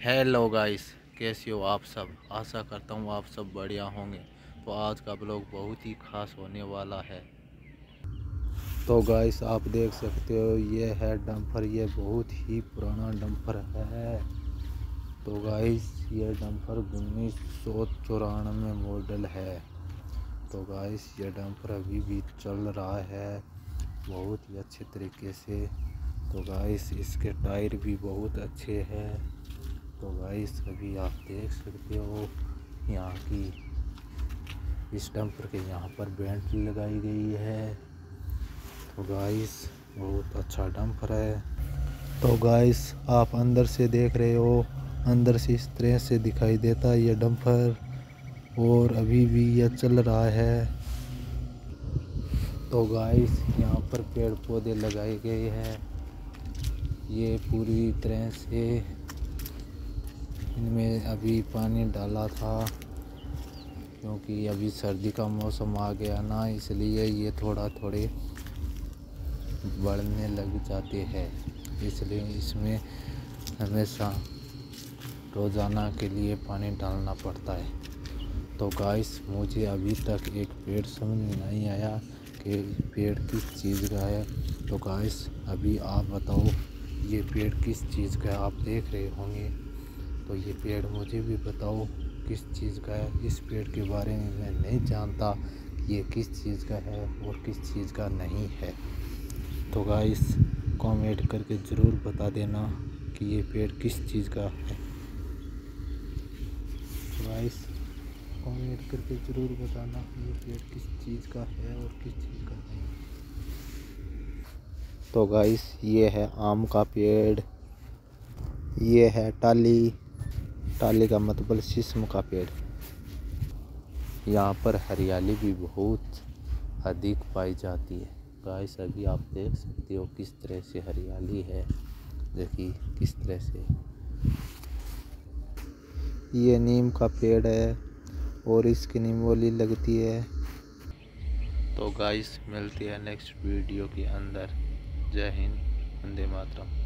Hello guys, कैसे हो आप सब। आशा करता हूँ आप सब बढ़िया होंगे। तो आज का ब्लॉग बहुत ही खास होने वाला है। तो गाइस आप देख सकते हो ये है डंपर। ये बहुत ही पुराना डंपर है। तो गाइस ये डंपर 1994 मॉडल है। तो गाइस ये डंपर अभी भी चल रहा है बहुत ही अच्छे तरीके से। तो गाइस इसके टायर भी बहुत अच्छे हैं। तो गाइस अभी आप देख सकते हो यहाँ की इस डंपर के यहाँ पर बेल्ट लगाई गई है। तो गाइस बहुत अच्छा डंपर है। तो गाइस आप अंदर से देख रहे हो, अंदर से इस तरह से दिखाई देता है ये डंपर, और अभी भी यह चल रहा है। तो गाइस यहाँ पर पेड़ पौधे लगाए गए हैं। ये पूरी तरह से इनमें अभी पानी डाला था, क्योंकि अभी सर्दी का मौसम आ गया ना, इसलिए ये थोड़े बढ़ने लग जाते हैं। इसलिए इसमें हमेशा रोज़ाना के लिए पानी डालना पड़ता है। तो गाइस मुझे अभी तक एक पेड़ समझ में नहीं आया कि पेड़ किस चीज़ का है। तो गाइस अभी आप बताओ ये पेड़ किस चीज़ का है। आप देख रहे होंगे, तो ये पेड़ मुझे भी बताओ किस चीज़ का है। इस पेड़ के बारे में मैं नहीं जानता ये किस चीज़ का है और किस चीज़ का नहीं है। तो गाइस कमेंट करके ज़रूर बता देना कि ये पेड़ किस चीज़ का है। तो गाइस कमेंट करके ज़रूर बताना ये पेड़ किस चीज़ का है और किस चीज़ का नहीं। तो गाइस ये है आम का पेड़, ये है टाली। टाली का मतलब शीशम का पेड़। यहाँ पर हरियाली भी बहुत अधिक पाई जाती है। गाइस अभी आप देख सकते हो किस तरह से हरियाली है। देखिए किस तरह से ये नीम का पेड़ है और इसकी नीमोली लगती है। तो गाइस मिलती है नेक्स्ट वीडियो के अंदर। जय हिंद, वंदे मातरम।